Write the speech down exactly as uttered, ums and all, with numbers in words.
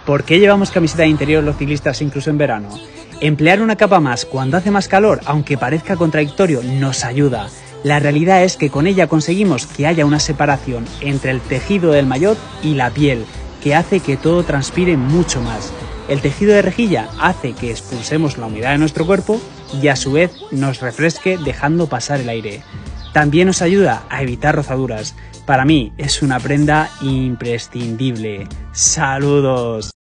¿Por qué llevamos camiseta de interior los ciclistas incluso en verano? Emplear una capa más cuando hace más calor, aunque parezca contradictorio, nos ayuda. La realidad es que con ella conseguimos que haya una separación entre el tejido del maillot y la piel, que hace que todo transpire mucho más. El tejido de rejilla hace que expulsemos la humedad de nuestro cuerpo y a su vez nos refresque dejando pasar el aire. También nos ayuda a evitar rozaduras. Para mí es una prenda imprescindible. ¡Saludos!